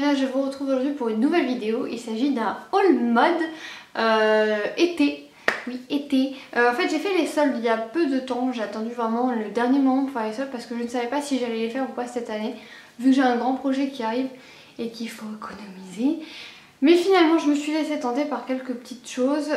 Sabrina, je vous retrouve aujourd'hui pour une nouvelle vidéo. Il s'agit d'un haul mode été. Oui, été. En fait j'ai fait les soldes il y a peu de temps. J'ai attendu vraiment le dernier moment pour faire les soldes parce que je ne savais pas si j'allais les faire ou pas cette année. Vu que j'ai un grand projet qui arrive et qu'il faut économiser. Mais finalement je me suis laissée tenter par quelques petites choses.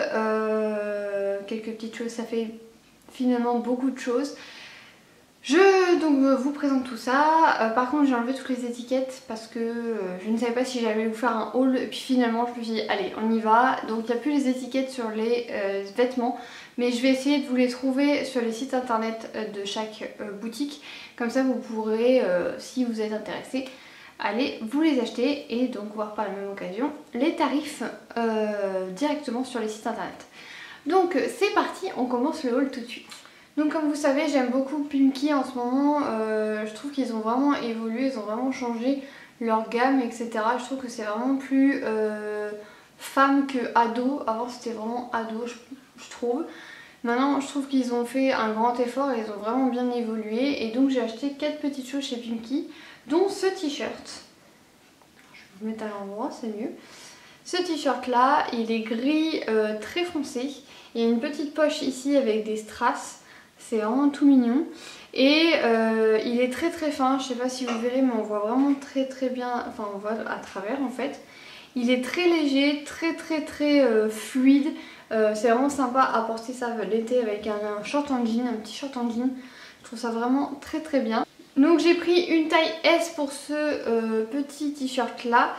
Ça fait finalement beaucoup de choses. Je vous présente tout ça. Par contre j'ai enlevé toutes les étiquettes parce que je ne savais pas si j'allais vous faire un haul. Et puis finalement je me suis dit allez on y va. Donc il n'y a plus les étiquettes sur les vêtements. Mais je vais essayer de vous les trouver sur les sites internet de chaque boutique. Comme ça vous pourrez, si vous êtes intéressé, aller vous les acheter. Et donc voir par la même occasion les tarifs directement sur les sites internet. Donc c'est parti, on commence le haul tout de suite. Donc comme vous savez j'aime beaucoup Pimkie en ce moment, je trouve qu'ils ont vraiment évolué, ils ont vraiment changé leur gamme etc. Je trouve que c'est vraiment plus femme que ado, avant c'était vraiment ado je trouve. Maintenant je trouve qu'ils ont fait un grand effort et ils ont vraiment bien évolué et donc j'ai acheté 4 petites choses chez Pimkie, dont ce t-shirt. Je vais vous mettre à l'endroit, c'est mieux. Ce t-shirt là, il est gris très foncé, il y a une petite poche ici avec des strass. C'est vraiment tout mignon et il est très très fin, je sais pas si vous verrez mais on voit vraiment très bien, enfin on voit à travers en fait. Il est très léger, très fluide, c'est vraiment sympa à porter ça l'été avec un short en jean, un petit short en jean. Je trouve ça vraiment très bien. Donc j'ai pris une taille S pour ce petit t-shirt là.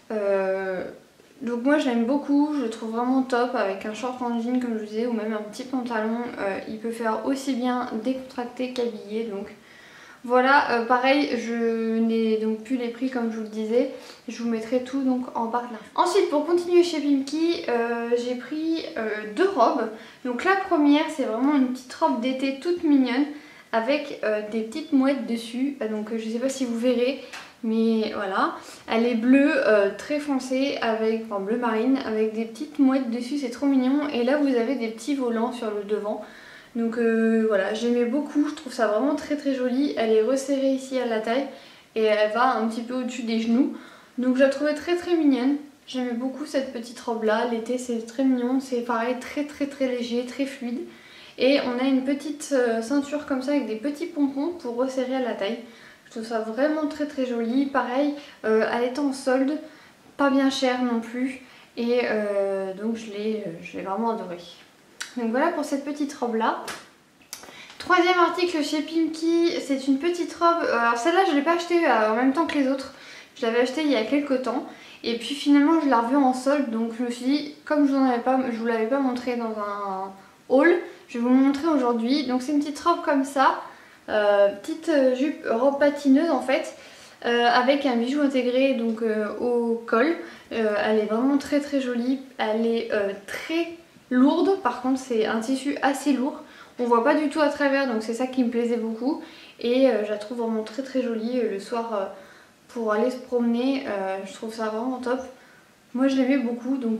Donc moi je l'aime beaucoup, je le trouve vraiment top avec un short en jean comme je vous disais ou même un petit pantalon. Il peut faire aussi bien décontracté qu'habillé. Donc voilà, pareil je n'ai donc plus les prix comme je vous le disais. Je vous mettrai tout donc en barre de l'info. Ensuite pour continuer chez Pimkie, j'ai pris 2 robes. Donc la première c'est vraiment une petite robe d'été toute mignonne avec des petites mouettes dessus. Donc je sais pas si vous verrez. Mais voilà, elle est bleue très foncée, enfin bleu marine, avec des petites mouettes dessus, c'est trop mignon. Et là vous avez des petits volants sur le devant. Donc voilà, j'aimais beaucoup, je trouve ça vraiment très joli. Elle est resserrée ici à la taille et elle va un petit peu au-dessus des genoux. Donc je la trouvais très mignonne. J'aimais beaucoup cette petite robe là, l'été c'est très mignon, c'est pareil très léger, très fluide. Et on a une petite ceinture comme ça avec des petits pompons pour resserrer à la taille. Je trouve ça vraiment très joli. Pareil, elle est en solde, pas bien cher non plus. Et donc je l'ai vraiment adorée. Donc voilà pour cette petite robe là. Troisième article chez Pimkie, c'est une petite robe. Alors celle-là je ne l'ai pas achetée en même temps que les autres. Je l'avais achetée il y a quelques temps. Et puis finalement je l'ai revue en solde. Donc je me suis dit, comme je vous l'avais pas montré dans un haul, je vais vous le montrer aujourd'hui. Donc c'est une petite robe comme ça. Petite jupe robe patineuse en fait, avec un bijou intégré donc au col. Elle est vraiment très jolie, elle est très lourde, par contre c'est un tissu assez lourd, on voit pas du tout à travers donc c'est ça qui me plaisait beaucoup et je la trouve vraiment très jolie le soir pour aller se promener. Je trouve ça vraiment top, moi je l'aimais beaucoup donc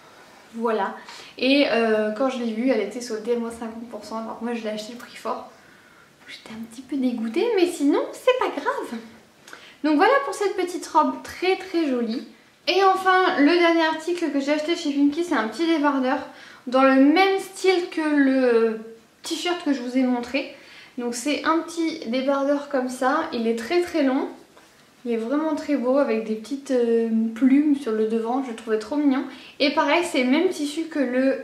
voilà. Et quand je l'ai vue elle était soldée à moins 50%, alors moi je l'ai acheté le prix fort. J'étais un petit peu dégoûtée mais sinon c'est pas grave. Donc voilà pour cette petite robe très jolie. Et enfin le dernier article que j'ai acheté chez Pimkie, c'est un petit débardeur dans le même style que le t-shirt que je vous ai montré. Donc c'est un petit débardeur comme ça, il est très long. Il est vraiment très beau avec des petites plumes sur le devant, je le trouvais trop mignon. Et pareil c'est le même tissu que le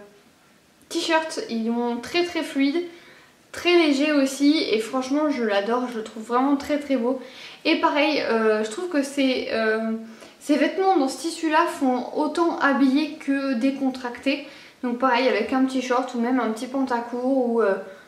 t-shirt, ils sont très fluide. Très léger aussi et franchement je l'adore, je le trouve vraiment très beau. Et pareil je trouve que ces vêtements dans ce tissu là font autant habillé que décontracté. Donc pareil avec un petit short ou même un petit pantacourt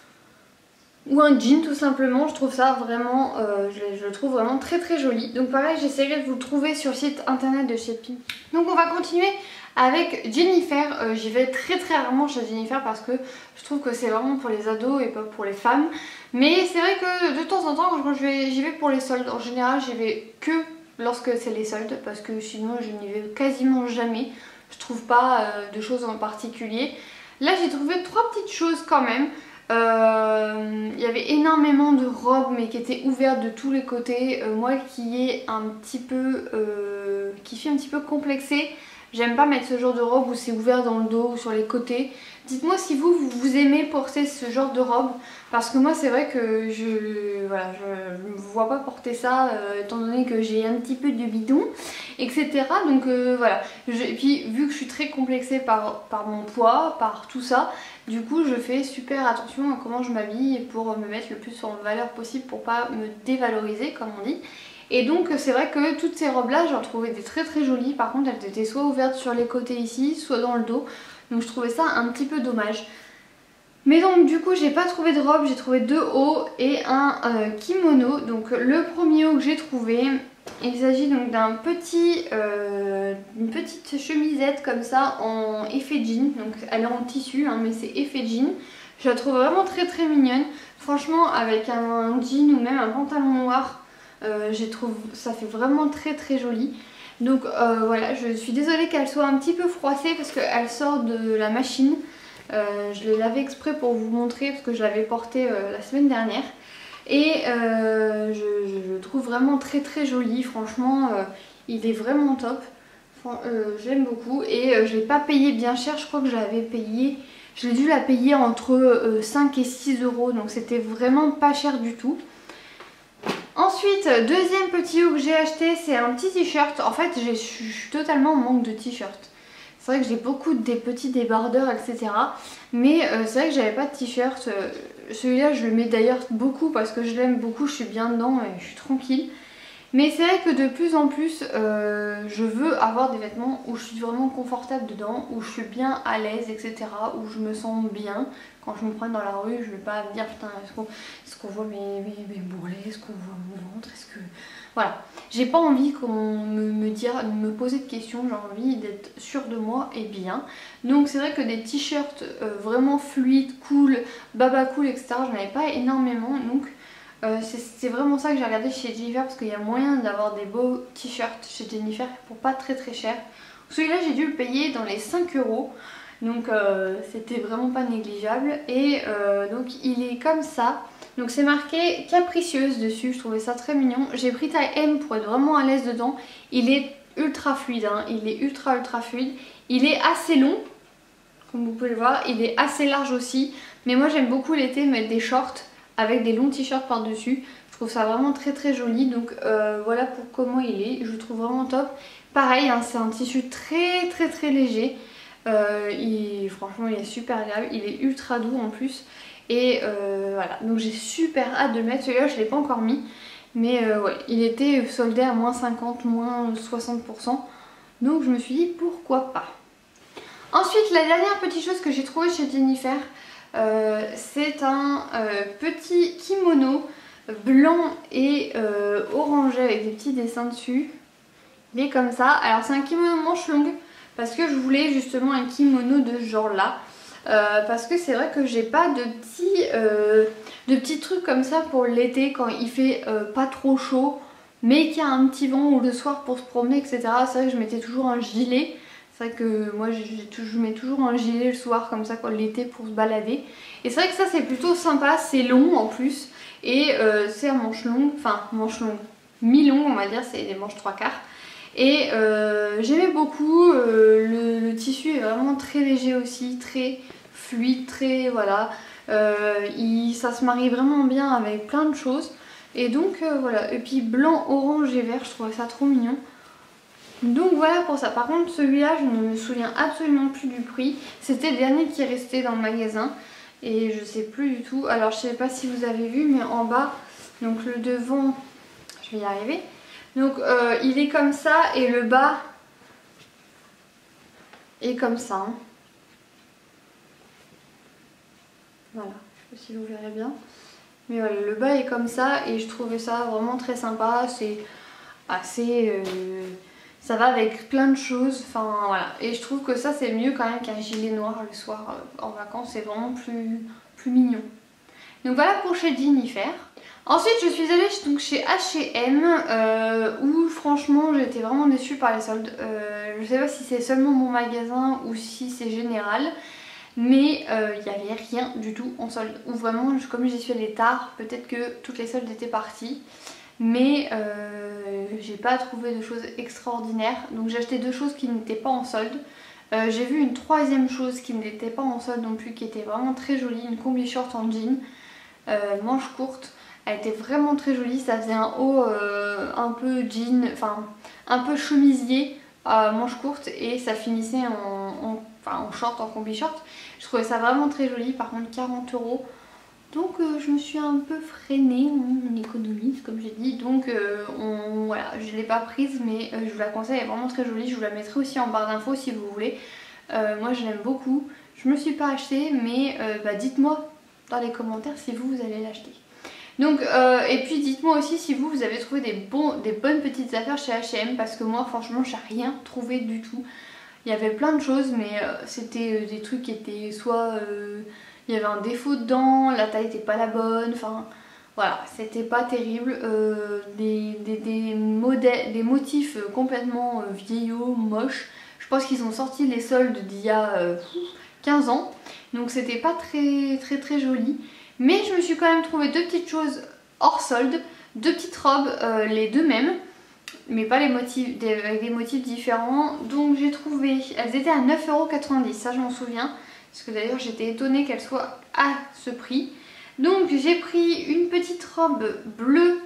ou un jean tout simplement, je trouve ça vraiment, je le trouve vraiment très joli. Donc pareil j'essaierai de vous le trouver sur le site internet de chez Pimkie. Donc on va continuer avec Jennifer. J'y vais très rarement chez Jennifer parce que je trouve que c'est vraiment pour les ados et pas pour les femmes. Mais c'est vrai que de temps en temps quand j'y vais pour les soldes, en général j'y vais que lorsque c'est les soldes parce que sinon je n'y vais quasiment jamais. Je trouve pas de choses en particulier. Là j'ai trouvé 3 petites choses quand même. Il y avait énormément de robes mais qui étaient ouvertes de tous les côtés. Moi qui est un petit peu qui suis un petit peu complexée, j'aime pas mettre ce genre de robe où c'est ouvert dans le dos ou sur les côtés. Dites-moi si vous aimez porter ce genre de robe, parce que moi c'est vrai que je me vois pas porter ça étant donné que j'ai un petit peu de bidon, etc. Donc voilà. Et puis vu que je suis très complexée par mon poids, par tout ça, du coup je fais super attention à comment je m'habille pour me mettre le plus en valeur possible pour pas me dévaloriser comme on dit. Et donc c'est vrai que toutes ces robes là j'en trouvais des très très jolies, par contre elles étaient soit ouvertes sur les côtés ici, soit dans le dos, donc je trouvais ça un petit peu dommage. Mais donc du coup j'ai pas trouvé de robe, j'ai trouvé 2 hauts et un kimono. Donc le premier haut que j'ai trouvé, il s'agit donc d'un une petite chemisette comme ça en effet jean, donc elle est en tissu hein, mais c'est effet jean. Je la trouve vraiment très très mignonne, franchement avec un jean ou même un pantalon noir. Je trouve ça fait vraiment très très joli. Donc voilà, je suis désolée qu'elle soit un petit peu froissée parce qu'elle sort de la machine. Je l'ai lavé exprès pour vous montrer parce que je l'avais portée la semaine dernière. Et je le trouve vraiment très très joli, franchement il est vraiment top. Je l'aime beaucoup et je l'ai pas payé bien cher, je crois que je l'ai dû la payer entre 5 et 6 euros, donc c'était vraiment pas cher du tout. Ensuite, deuxième petit haut que j'ai acheté, c'est un petit t-shirt. En fait, je suis totalement en manque de t-shirt. C'est vrai que j'ai beaucoup des petits débardeurs, etc. Mais c'est vrai que j'avais pas de t-shirt. Celui-là, je le mets d'ailleurs beaucoup parce que je l'aime beaucoup. Je suis bien dedans et je suis tranquille. Mais c'est vrai que de plus en plus, je veux avoir des vêtements où je suis vraiment confortable dedans, où je suis bien à l'aise, etc. Où je me sens bien. Quand je me prends dans la rue, je vais pas me dire putain, est-ce qu'on voit mes bourrelets, est-ce qu'on voit mon ventre, est-ce que... Voilà. J'ai pas envie qu'on me poser de questions, j'ai envie d'être sûre de moi et bien. Donc c'est vrai que des t-shirts vraiment fluides, cool, baba cool, etc. j'en avais pas énormément, donc... c'est vraiment ça que j'ai regardé chez Jennifer parce qu'il y a moyen d'avoir des beaux t-shirts chez Jennifer pour pas très très cher. Celui-là j'ai dû le payer dans les 5 euros, donc c'était vraiment pas négligeable. Et donc il est comme ça, donc c'est marqué capricieuse dessus, je trouvais ça très mignon. J'ai pris taille M pour être vraiment à l'aise dedans. Il est ultra fluide, hein. Il est ultra fluide, il est assez long comme vous pouvez le voir, il est assez large aussi. Mais moi j'aime beaucoup l'été mettre des shorts avec des longs t-shirts par dessus. Je trouve ça vraiment très très joli. Donc voilà pour comment il est, je le trouve vraiment top. Pareil hein, c'est un tissu très très très léger. Franchement il est super agréable, il est ultra doux en plus. Et voilà, donc j'ai super hâte de le mettre. Celui-là je ne l'ai pas encore mis, mais ouais, il était soldé à moins 50, moins 60%. Donc je me suis dit pourquoi pas. Ensuite la dernière petite chose que j'ai trouvée chez Jennifer, c'est un petit kimono blanc et orangé avec des petits dessins dessus. Il est comme ça. Alors c'est un kimono manche longue parce que je voulais justement un kimono de ce genre là. Parce que c'est vrai que j'ai pas de petits trucs comme ça pour l'été quand il fait pas trop chaud mais qu'il y a un petit vent ou le soir pour se promener, etc. C'est vrai que je mettais toujours un gilet. C'est vrai que moi je mets toujours un gilet le soir comme ça l'été pour se balader. Et c'est vrai que ça c'est plutôt sympa, c'est long en plus. Et c'est à manches longues, enfin manches longues, mi-longues on va dire, c'est des manches 3/4. Et j'aimais beaucoup, le tissu est vraiment très léger aussi, très fluide, très voilà. Ça se marie vraiment bien avec plein de choses. Et donc voilà, et puis blanc, orange et vert, je trouvais ça trop mignon. Donc voilà pour ça. Par contre celui-là je ne me souviens absolument plus du prix. C'était le dernier qui est resté dans le magasin et je sais plus du tout. Alors je sais pas si vous avez vu mais en bas, donc le devant, je vais y arriver. Donc il est comme ça et le bas est comme ça. Hein. Voilà, je sais pas si vous verrez bien. Mais voilà, le bas est comme ça et je trouvais ça vraiment très sympa. C'est assez... ça va avec plein de choses, enfin voilà. Et je trouve que ça c'est mieux quand même qu'un gilet noir le soir en vacances, c'est vraiment plus mignon. Donc voilà pour chez Jennifer. Ensuite je suis allée donc chez H&M où franchement j'étais vraiment déçue par les soldes. Je sais pas si c'est seulement mon magasin ou si c'est général. mais il n'y avait rien du tout en solde. Ou vraiment, comme j'y suis allée tard, peut-être que toutes les soldes étaient parties. Mais j'ai pas trouvé de choses extraordinaires. Donc j'ai acheté deux choses qui n'étaient pas en solde. J'ai vu une troisième chose qui n'était pas en solde non plus, qui était vraiment très jolie, une combi short en jean, manche courte. Elle était vraiment très jolie, ça faisait un haut un peu jean, enfin un peu chemisier à manche courte et ça finissait en short, en combi short. Je trouvais ça vraiment très joli, par contre 40 €. Donc je me suis un peu freinée, on économise comme j'ai dit, donc voilà, je ne l'ai pas prise mais je vous la conseille, elle est vraiment très jolie, je vous la mettrai aussi en barre d'infos si vous voulez. Moi je l'aime beaucoup, je me suis pas achetée mais dites-moi dans les commentaires si vous allez l'acheter. Donc et puis dites-moi aussi si vous avez trouvé des bonnes petites affaires chez H&M parce que moi franchement j'ai rien trouvé du tout. Il y avait plein de choses mais c'était des trucs qui étaient soit... il y avait un défaut dedans, la taille n'était pas la bonne, enfin voilà, c'était pas terrible. Des motifs complètement vieillots, moches. Je pense qu'ils ont sorti les soldes d'il y a 15 ans, donc c'était pas très joli. Mais je me suis quand même trouvé deux petites choses hors solde, deux petites robes, les deux mêmes, mais pas les motifs, avec des motifs différents. Donc j'ai trouvé, elles étaient à 9,90 €, ça je m'en souviens. Parce que d'ailleurs j'étais étonnée qu'elle soit à ce prix. Donc j'ai pris une petite robe bleue,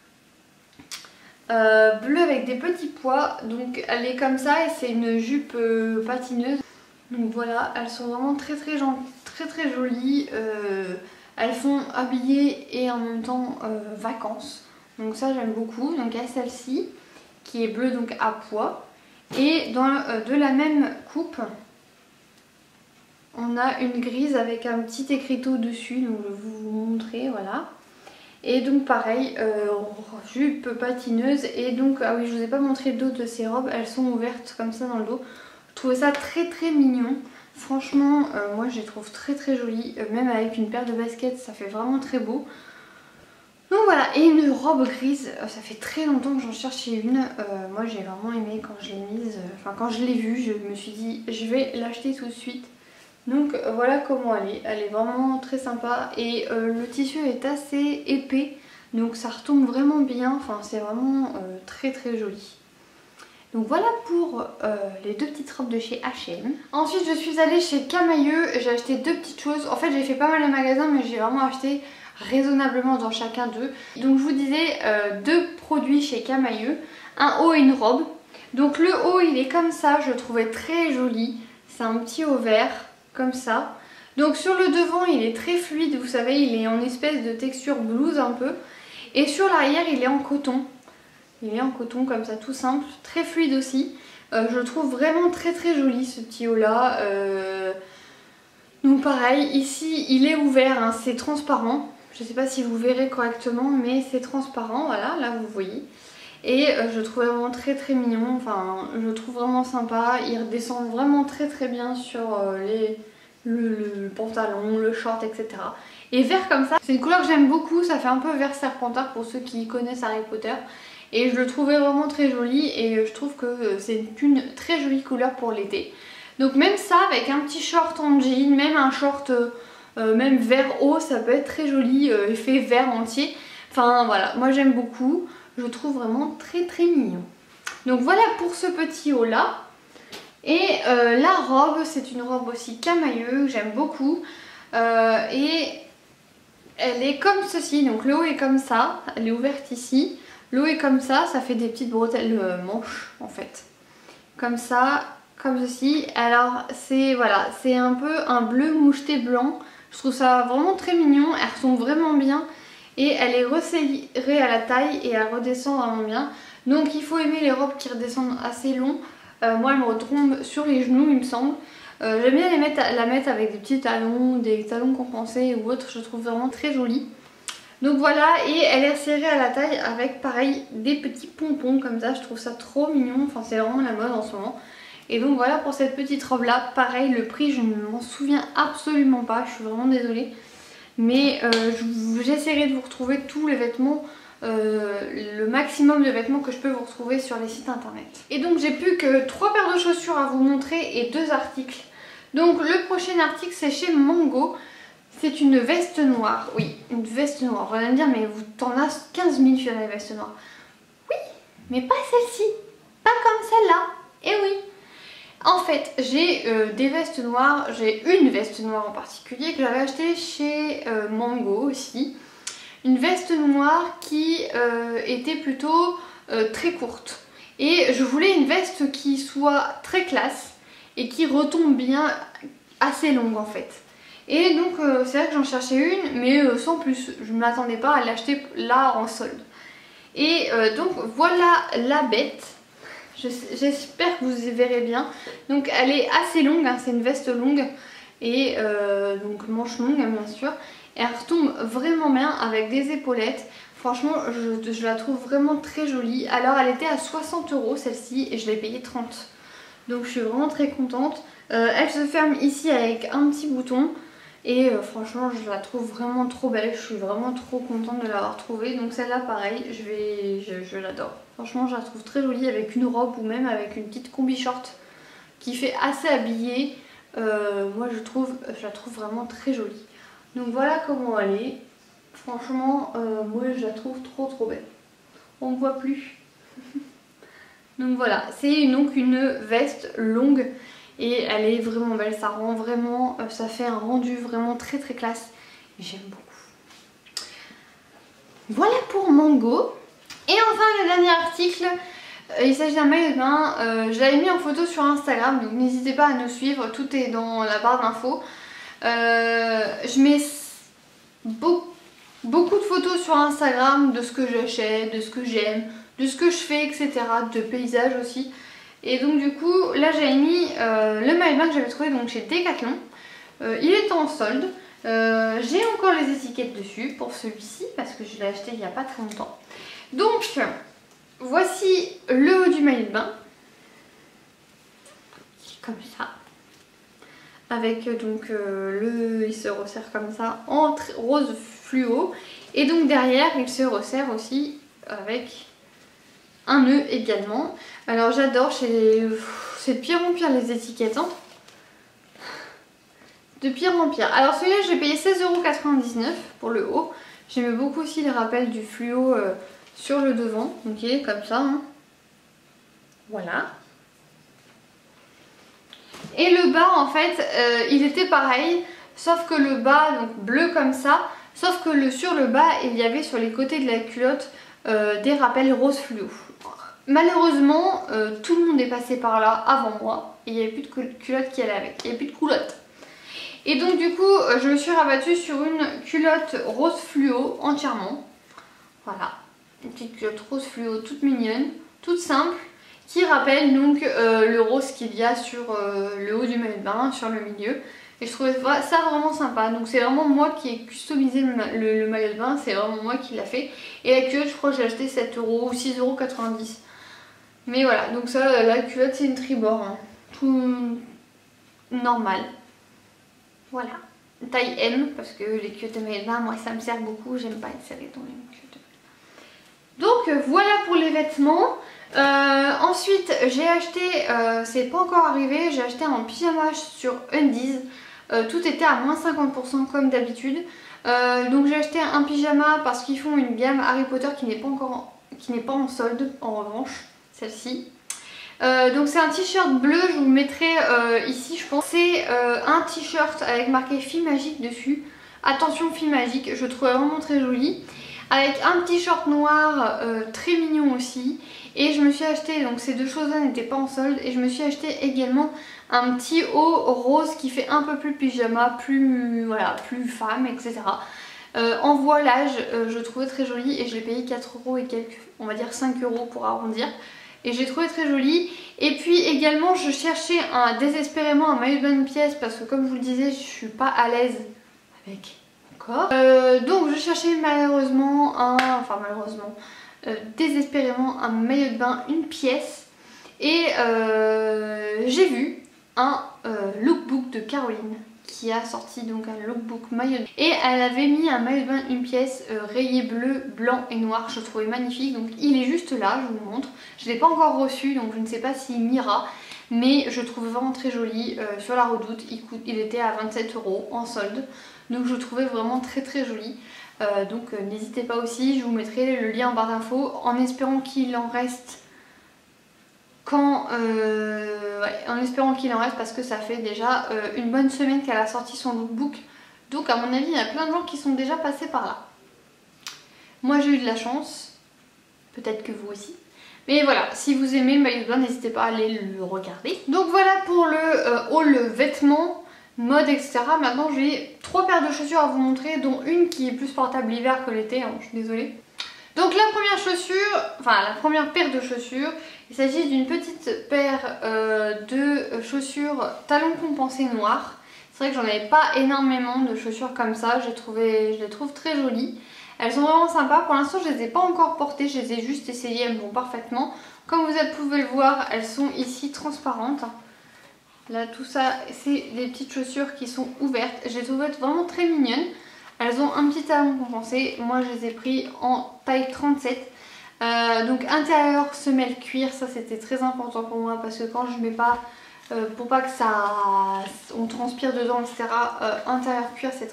avec des petits pois. Donc elle est comme ça et c'est une jupe patineuse. Donc voilà, elles sont vraiment très jolies. Elles font habillées et en même temps vacances. Donc ça j'aime beaucoup. Donc il y a celle-ci qui est bleue donc à pois. Et dans de la même coupe, on a une grise avec un petit écriteau dessus, donc je vais vous montrer, voilà. Et donc pareil, jupe patineuse. Et donc, ah oui, je vous ai pas montré le dos de ces robes, elles sont ouvertes comme ça dans le dos. Je trouvais ça très mignon. Franchement, moi je les trouve très jolies, même avec une paire de baskets, ça fait vraiment très beau. Donc voilà, et une robe grise, ça fait très longtemps que j'en cherchais une. Moi j'ai vraiment aimé quand je l'ai mise, enfin quand je l'ai vue, je me suis dit je vais l'acheter tout de suite. Donc voilà comment elle est vraiment très sympa et le tissu est assez épais donc ça retombe vraiment bien, enfin c'est vraiment très joli. Donc voilà pour les deux petites robes de chez H&M. Ensuite je suis allée chez Camaïeu, j'ai acheté deux petites choses. En fait j'ai fait pas mal de magasins mais j'ai vraiment acheté raisonnablement dans chacun d'eux. Donc je vous disais deux produits chez Camaïeu, un haut et une robe. Donc le haut il est comme ça, je le trouvais très joli, c'est un petit haut vert comme ça. Donc sur le devant il est très fluide, vous savez, il est en espèce de texture blouse un peu. Et sur l'arrière il est en coton. Il est en coton comme ça, tout simple, très fluide aussi. Je le trouve vraiment très joli ce petit haut là. Donc pareil, ici il est ouvert, hein, c'est transparent. Je ne sais pas si vous verrez correctement mais c'est transparent, voilà, là vous voyez. Et je le trouve vraiment très mignon, enfin je le trouve vraiment sympa. Il redescend vraiment très bien sur le pantalon, le short, etc. Et vert comme ça, c'est une couleur que j'aime beaucoup, ça fait un peu vert serpentard pour ceux qui connaissent Harry Potter. Et je le trouvais vraiment très joli et je trouve que c'est une très jolie couleur pour l'été. Donc même ça avec un petit short en jean, même un short même vert haut, ça peut être très joli, effet vert entier. Enfin voilà, moi j'aime beaucoup, je le trouve vraiment très mignon. Donc voilà pour ce petit haut là. Et la robe, c'est une robe aussi Camaïeu, j'aime beaucoup. Et elle est comme ceci, donc le haut est comme ça, elle est ouverte ici. Le haut est comme ça fait des petites bretelles manches en fait. Comme ça, comme ceci. Alors c'est voilà, c'est un peu un bleu moucheté blanc. Je trouve ça vraiment très mignon, elles ressemblent vraiment bien. Et elle est resserrée à la taille et elle redescend vraiment bien. Donc il faut aimer les robes qui redescendent assez long. Moi elle me retombe sur les genoux il me semble. J'aime bien la mettre avec des talons compensés ou autres, je trouve vraiment très jolie. Donc voilà, et elle est serrée à la taille avec pareil des petits pompons comme ça, je trouve ça trop mignon, enfin c'est vraiment la mode en ce moment. Et donc voilà pour cette petite robe là, pareil le prix je ne m'en souviens absolument pas, je suis vraiment désolée. Mais j'essaierai de vous retrouver tous les vêtements, le maximum de vêtements que je peux vous retrouver sur les sites internet. Et donc j'ai plus que 3 paires de chaussures à vous montrer et 2 articles. Donc le prochain article c'est chez Mango. C'est une veste noire. Oui, une veste noire. Vous allez me dire mais t'en as 15 000 sur les vestes noires. Oui, mais pas celle-ci. Pas comme celle-là. Eh oui. En fait, j'ai des vestes noires. J'ai une veste noire en particulier que j'avais achetée chez Mango aussi. Une veste noire qui était plutôt très courte. Et je voulais une veste qui soit très classe et qui retombe bien, assez longue en fait. Et donc c'est vrai que j'en cherchais une, mais sans plus. Je ne m'attendais pas à l'acheter là en solde. Et donc voilà la bête. J'espère que vous verrez bien. Donc elle est assez longue, hein, c'est une veste longue. Et donc manche longue bien sûr. Et elle retombe vraiment bien avec des épaulettes. Franchement je la trouve vraiment très jolie. Alors elle était à 60 € celle-ci et je l'ai payée 30. Donc je suis vraiment très contente. Elle se ferme ici avec un petit bouton. Et franchement je la trouve vraiment trop belle. Je suis vraiment trop contente de l'avoir trouvée. Donc celle-là pareil, je l'adore. Franchement je la trouve très jolie avec une robe ou même avec une petite combi short qui fait assez habillée. Moi je la trouve vraiment très jolie. Donc voilà comment elle est. Franchement moi je la trouve trop belle. On ne voit plus. Donc voilà, c'est donc une veste longue. Et elle est vraiment belle, ça rend vraiment, ça fait un rendu vraiment très classe. J'aime beaucoup. Voilà pour Mango. Et enfin le dernier article, il s'agit d'un maillot de bain. Je l'avais mis en photo sur Instagram, donc n'hésitez pas à nous suivre, tout est dans la barre d'infos. Je mets beaucoup de photos sur Instagram de ce que j'achète, de ce que j'aime, de ce que je fais, etc. De paysages aussi. Et donc du coup là j'avais mis le maillot de bain que j'avais trouvé donc chez Decathlon. Il est en solde. J'ai encore les étiquettes dessus pour celui-ci parce que je l'ai acheté il n'y a pas très longtemps. Donc voici le haut du maillot de bain. Comme ça. Avec donc il se resserre comme ça en rose fluo. Et donc derrière il se resserre aussi avec un nœud également. Alors j'adore, c'est de pire en pire les étiquettes. Hein. De pire en pire. Alors celui-là j'ai payé 16,99 € pour le haut. J'aimais beaucoup aussi les rappels du fluo sur le devant. Ok, comme ça. Hein. Voilà. Et le bas en fait, il était pareil. Sauf que le bas, donc bleu comme ça. Sauf que sur le bas, il y avait sur les côtés de la culotte des rappels rose fluo. Malheureusement, tout le monde est passé par là avant moi et il n'y avait plus de culotte qui allait avec, il n'y avait plus de culotte. Et donc du coup, je me suis rabattue sur une culotte rose fluo entièrement. Voilà, une petite culotte rose fluo toute mignonne, toute simple, qui rappelle donc le rose qu'il y a sur le haut du maillot de bain, sur le milieu. Et je trouvais ça vraiment sympa. Donc c'est vraiment moi qui ai customisé le maillot de bain, c'est vraiment moi qui l'a fait. Et la culotte, je crois que j'ai acheté 7 € ou 6,90 €. Mais voilà, donc ça, la culotte c'est une tribord, hein. Tout normal. Voilà, taille M, parce que les culottes de maillot de bain, moi ça me sert beaucoup, j'aime pas être serrée dans les culottes. Donc voilà pour les vêtements. Ensuite j'ai acheté, c'est pas encore arrivé, j'ai acheté un pyjama sur Undies. Tout était à moins 50% comme d'habitude. Donc j'ai acheté un pyjama parce qu'ils font une gamme Harry Potter qui n'est pas en solde en revanche. Celle-ci. Donc c'est un t-shirt bleu, je vous le mettrai ici je pense. C'est un t-shirt avec marqué Fille Magique dessus. Attention Fille Magique, je le trouvais vraiment très joli. Avec un t-shirt noir très mignon aussi. Et je me suis acheté, donc ces deux choses-là n'étaient pas en solde. Et je me suis acheté également un petit haut rose qui fait un peu plus pyjama, voilà, plus femme, etc. En voilage, je trouvais très joli et je l'ai payé 4 € et quelques, on va dire 5 € pour arrondir. Et j'ai trouvé très joli. Et puis également je cherchais désespérément un maillot de bain de pièce parce que comme je vous le disais je suis pas à l'aise avec mon corps. Donc je cherchais désespérément un maillot de bain, une pièce. Et j'ai vu un lookbook de Caroline qui a sorti donc un lookbook maillot de bain. Et elle avait mis un maillot de bain, une pièce rayé bleu, blanc et noir. Je le trouvais magnifique. Donc il est juste là, je vous le montre. Je ne l'ai pas encore reçu donc je ne sais pas s'il m'ira. mais je trouve vraiment très joli sur la Redoute. Il était à 27 € en solde, donc je trouvais vraiment très très joli. Donc n'hésitez pas aussi, je vous mettrai le lien en barre d'infos en espérant qu'il en reste en espérant qu'il en reste parce que ça fait déjà une bonne semaine qu'elle a sorti son lookbook. Donc à mon avis il y a plein de gens qui sont déjà passés par là. Moi j'ai eu de la chance, peut-être que vous aussi. Mais voilà, si vous aimez le maillot de bain, n'hésitez pas à aller le regarder. Donc voilà pour le haul vêtements, mode, etc. Maintenant j'ai 3 paires de chaussures à vous montrer, dont une qui est plus portable l'hiver que l'été, hein, je suis désolée. Donc la première paire de chaussures, il s'agit d'une petite paire de chaussures talons compensés noirs. C'est vrai que j'en avais pas énormément de chaussures comme ça, je les trouve très jolies. Elles sont vraiment sympas, pour l'instant je les ai pas encore portées, je les ai juste essayées, elles me vont parfaitement. Comme vous pouvez le voir, elles sont ici transparentes. Là tout ça, c'est des petites chaussures qui sont ouvertes, je les trouve vraiment très mignonnes. Elles ont un petit talon compensé, moi je les ai pris en taille 37. Donc intérieur semelle cuir, ça c'était très important pour moi parce que quand je mets pas, pour pas que on transpire dedans, etc. Intérieur cuir c'est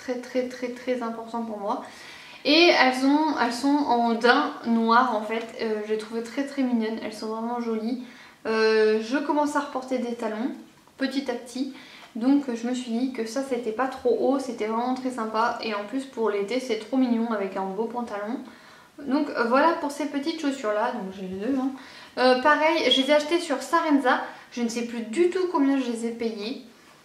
très important pour moi. Et elles sont en daim noir en fait, je les trouvais très mignonnes, elles sont vraiment jolies. Je commence à reporter des talons petit à petit. Donc je me suis dit que ça c'était pas trop haut, c'était vraiment très sympa. Et en plus pour l'été c'est trop mignon avec un beau pantalon. Donc voilà pour ces petites chaussures là, donc j'ai les deux. Hein. Pareil, je les ai achetées sur Sarenza, je ne sais plus du tout combien je les ai payées.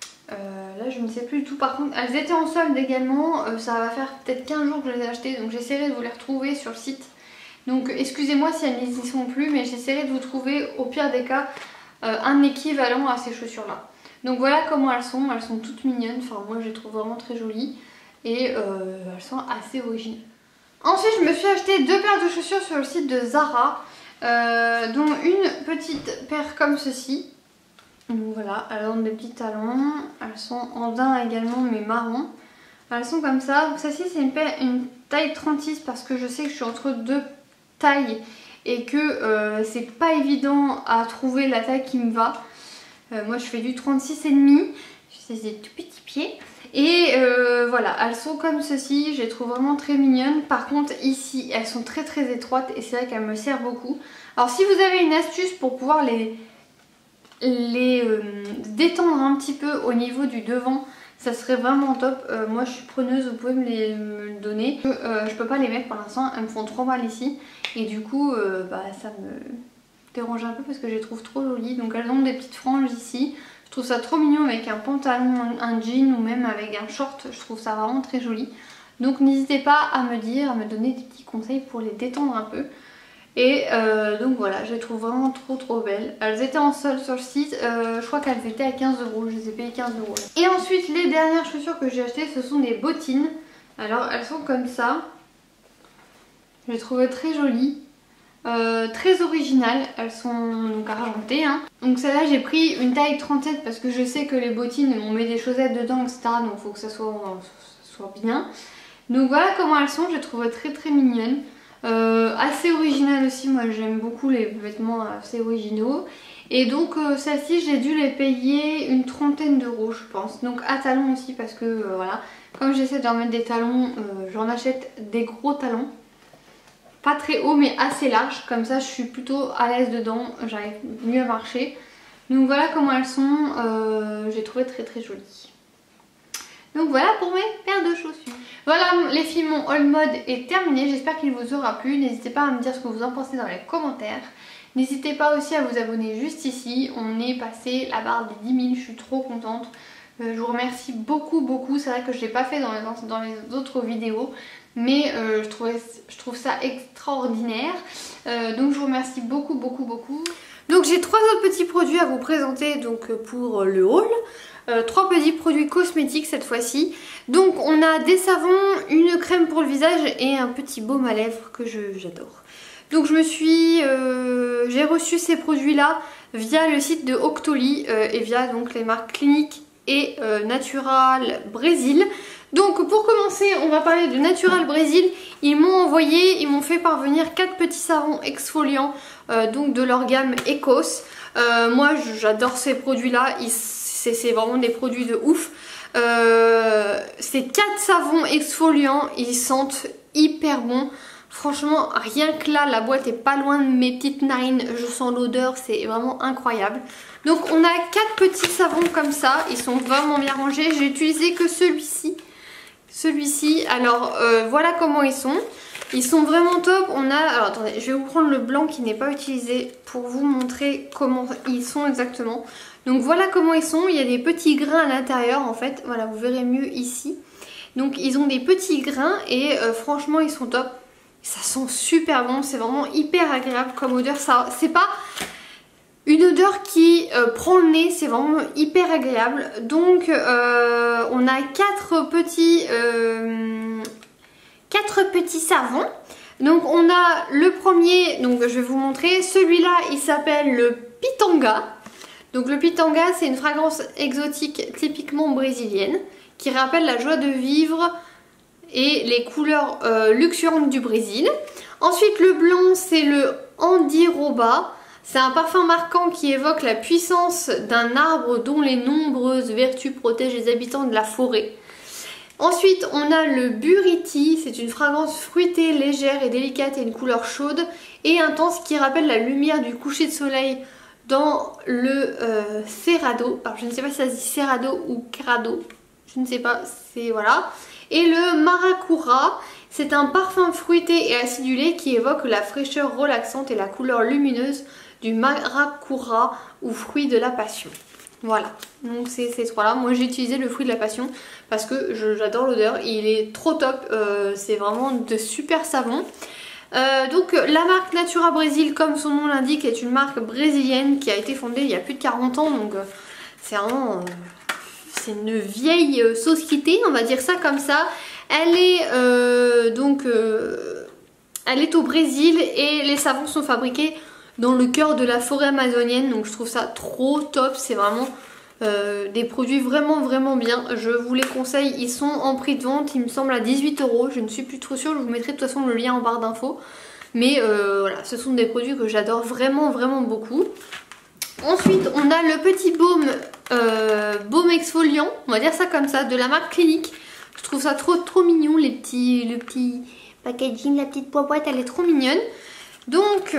Là je ne sais plus du tout, par contre elles étaient en solde également, ça va faire peut-être 15 jours que je les ai achetées. Donc j'essaierai de vous les retrouver sur le site. Donc excusez-moi si elles n'y sont plus, mais j'essaierai de vous trouver au pire des cas un équivalent à ces chaussures là. Donc voilà comment elles sont toutes mignonnes, enfin moi je les trouve vraiment très jolies et elles sont assez originales. Ensuite je me suis acheté 2 paires de chaussures sur le site de Zara, dont une petite paire comme ceci. Donc voilà, elles ont des petits talons, elles sont en daim également mais marron. Elles sont comme ça, donc celle-ci c'est une taille 36 parce que je sais que je suis entre 2 tailles et que c'est pas évident à trouver la taille qui me va. Moi je fais du 36,5, c'est des tout petits pieds. Et voilà, elles sont comme ceci, je les trouve vraiment très mignonnes. Par contre ici elles sont très étroites et c'est vrai qu'elles me servent beaucoup. Alors si vous avez une astuce pour pouvoir les détendre un petit peu au niveau du devant, ça serait vraiment top. Moi je suis preneuse, vous pouvez me le donner. Je peux pas les mettre pour l'instant, elles me font trop mal ici. Et du coup ça me dérange un peu parce que je les trouve trop jolies. Donc elles ont des petites franges ici. Je trouve ça trop mignon avec un pantalon, un jean ou même avec un short. Je trouve ça vraiment très joli. Donc n'hésitez pas à me dire, à me donner des petits conseils pour les détendre un peu. Et donc voilà, je les trouve vraiment trop belles. Elles étaient en solde sur le site, je crois qu'elles étaient à 15 €, je les ai payées 15 €. Et ensuite les dernières chaussures que j'ai achetées, ce sont des bottines. Alors elles sont comme ça. Je les trouvais très jolies. Très originales, elles sont donc argentées. Hein. Donc celle-là j'ai pris une taille 37 parce que je sais que les bottines on met des chaussettes dedans, etc. Donc il faut que ça soit bien. Donc voilà comment elles sont, je les trouve très mignonnes. Assez originales aussi, moi j'aime beaucoup les vêtements assez originaux. Et donc celles-ci j'ai dû les payer une trentaine d'euros je pense. Donc à talons aussi parce que voilà, comme j'essaie de remettre des talons, j'en achète des gros talons. Pas très haut mais assez large, comme ça je suis plutôt à l'aise dedans, j'arrive mieux à marcher. Donc voilà comment elles sont, j'ai trouvé très jolies. Donc voilà pour mes paires de chaussures. Voilà les filles, mon haul mode est terminé, j'espère qu'il vous aura plu. N'hésitez pas à me dire ce que vous en pensez dans les commentaires. N'hésitez pas aussi à vous abonner juste ici, on est passé la barre des 10 000, je suis trop contente. Je vous remercie beaucoup, c'est vrai que je ne l'ai pas fait dans les autres vidéos. Mais je trouve ça extraordinaire. Donc je vous remercie beaucoup. Donc j'ai 3 autres petits produits à vous présenter donc pour le haul. 3 petits produits cosmétiques cette fois-ci. Donc on a des savons, une crème pour le visage et un petit baume à lèvres que j'adore. Donc j'ai reçu ces produits là via le site de Octoly et via donc les marques Clinique et Natural Brésil. Donc pour commencer, on va parler de Natural Brésil. Ils m'ont fait parvenir 4 petits savons exfoliants donc de leur gamme Ecos. Moi j'adore ces produits là, c'est vraiment des produits de ouf. Ces 4 savons exfoliants, ils sentent hyper bon. Franchement, rien que là, la boîte est pas loin de mes petites narines. Je sens l'odeur, c'est vraiment incroyable. Donc on a 4 petits savons comme ça, ils sont vraiment bien rangés. J'ai utilisé que celui-ci. Alors voilà comment ils sont. Ils sont vraiment top. Alors attendez, je vais vous prendre le blanc qui n'est pas utilisé pour vous montrer comment ils sont exactement. Donc voilà comment ils sont. Il y a des petits grains à l'intérieur en fait. Voilà, vous verrez mieux ici. Donc ils ont des petits grains et franchement ils sont top. Ça sent super bon, c'est vraiment hyper agréable comme odeur. C'est pas une odeur qui prend le nez, c'est vraiment hyper agréable. Donc on a 4 petits savons. Donc on a le premier, donc je vais vous montrer. Celui-là il s'appelle le Pitanga. Donc le Pitanga c'est une fragrance exotique typiquement brésilienne qui rappelle la joie de vivre et les couleurs luxuriantes du Brésil. Ensuite le blanc c'est le Andiroba. C'est un parfum marquant qui évoque la puissance d'un arbre dont les nombreuses vertus protègent les habitants de la forêt. Ensuite on a le Buriti, c'est une fragrance fruitée, légère et délicate et une couleur chaude et intense qui rappelle la lumière du coucher de soleil dans le Cerrado. Alors je ne sais pas si ça se dit Cerrado ou Cerrado, je ne sais pas, c'est voilà. Et le Maracura, c'est un parfum fruité et acidulé qui évoque la fraîcheur relaxante et la couleur lumineuse du Maracura ou fruit de la passion. Voilà, donc c'est ces trois là. Moi j'ai utilisé le fruit de la passion parce que j'adore l'odeur, il est trop top, c'est vraiment de super savons. Donc la marque Natura Brésil, comme son nom l'indique, est une marque brésilienne qui a été fondée il y a plus de 40 ans. Donc c'est vraiment... c'est une vieille société, on va dire ça comme ça. Elle est elle est au Brésil et les savons sont fabriqués dans le cœur de la forêt amazonienne. Donc je trouve ça trop top, c'est vraiment des produits vraiment bien. Je vous les conseille, ils sont en prix de vente, il me semble à 18 €. Je ne suis plus trop sûre, je vous mettrai de toute façon le lien en barre d'infos. Mais voilà, ce sont des produits que j'adore vraiment beaucoup. Ensuite on a le petit baume exfoliant, on va dire ça comme ça, de la marque Clinique. Je trouve ça trop mignon, le petit packaging, la petite boîte, elle est trop mignonne. Donc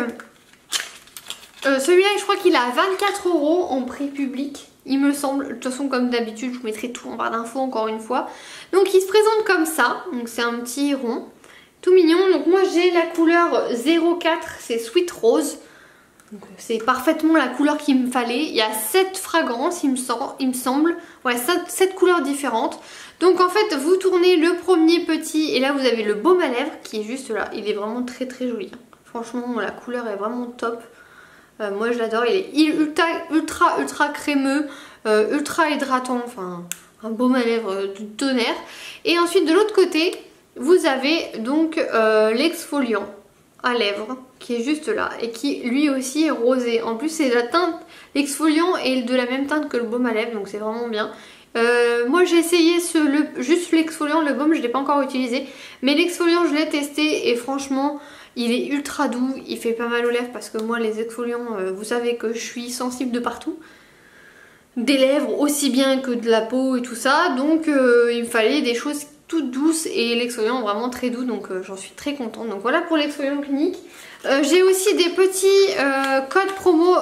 celui-là je crois qu'il est à 24 € en prix public, il me semble. De toute façon comme d'habitude je vous mettrai tout en barre d'infos encore une fois. Donc il se présente comme ça, donc c'est un petit rond, tout mignon. Donc moi j'ai la couleur 04, c'est Sweet Rose. C'est parfaitement la couleur qu'il me fallait. Il y a 7 fragrances il me semble. Ouais, 7 couleurs différentes. Donc en fait vous tournez le premier petit et là vous avez le baume à lèvres qui est juste là. Il est vraiment très joli. Franchement la couleur est vraiment top. Moi je l'adore. Il est ultra crémeux, ultra hydratant. Enfin un baume à lèvres du tonnerre. Et ensuite de l'autre côté vous avez donc l'exfoliant à lèvres qui est juste là et qui lui aussi est rosé. En plus c'est la teinte, l'exfoliant est de la même teinte que le baume à lèvres, donc c'est vraiment bien. Moi j'ai essayé juste l'exfoliant, le baume je l'ai pas encore utilisé, mais l'exfoliant je l'ai testé et franchement il est ultra doux, il fait pas mal aux lèvres parce que moi les exfoliants vous savez que je suis sensible de partout, des lèvres aussi bien que de la peau et tout ça, donc il me fallait des choses toutes douces et l'exfoliant vraiment très doux, donc j'en suis très contente. Donc voilà pour l'exfoliant Clinique. J'ai aussi des petits codes promo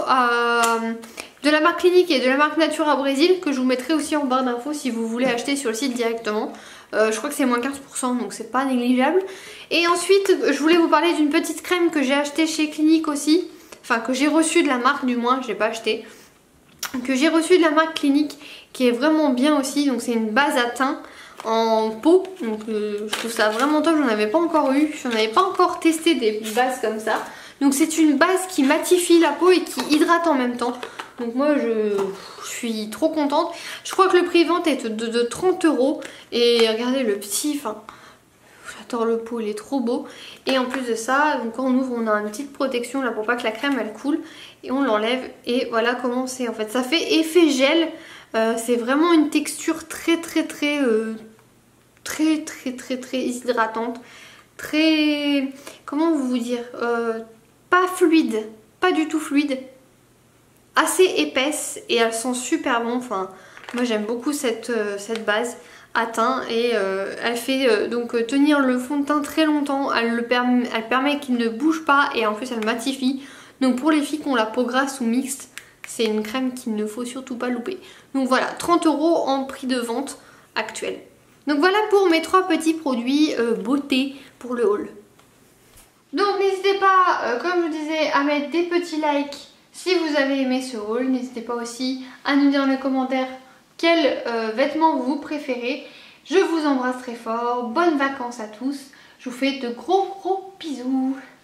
de la marque Clinique et de la marque Natura Brésil que je vous mettrai aussi en barre d'infos si vous voulez acheter sur le site directement. Je crois que c'est moins 15% donc c'est pas négligeable. Et ensuite je voulais vous parler d'une petite crème que j'ai achetée chez Clinique aussi, enfin que j'ai reçue de la marque, du moins je l'ai pas acheté, que j'ai reçue de la marque Clinique qui est vraiment bien aussi. Donc c'est une base à teint en peau, donc je trouve ça vraiment top. J'en avais pas encore eu, j'en avais pas encore testé des bases comme ça. Donc c'est une base qui matifie la peau et qui hydrate en même temps. Donc moi je suis trop contente. Je crois que le prix vente est de 30 € et regardez le petit, enfin j'adore le pot, il est trop beau. Et en plus de ça, donc quand on ouvre on a une petite protection là pour pas que la crème elle coule et on l'enlève et voilà comment c'est en fait. Ça fait effet gel, c'est vraiment une texture très très hydratante, très, comment vous dire, pas fluide, pas du tout fluide, assez épaisse et elle sent super bon. Enfin, moi j'aime beaucoup cette base à teint et elle fait donc tenir le fond de teint très longtemps. Elle permet qu'il ne bouge pas et en plus elle matifie. Donc pour les filles qui ont la peau grasse ou mixte, c'est une crème qu'il ne faut surtout pas louper. Donc voilà, 30 € en prix de vente actuel. Donc voilà pour mes 3 petits produits beauté pour le haul. Donc n'hésitez pas, comme je vous disais, à mettre des petits likes si vous avez aimé ce haul. N'hésitez pas aussi à nous dire dans les commentaires quels vêtements vous préférez. Je vous embrasse très fort, bonnes vacances à tous. Je vous fais de gros bisous.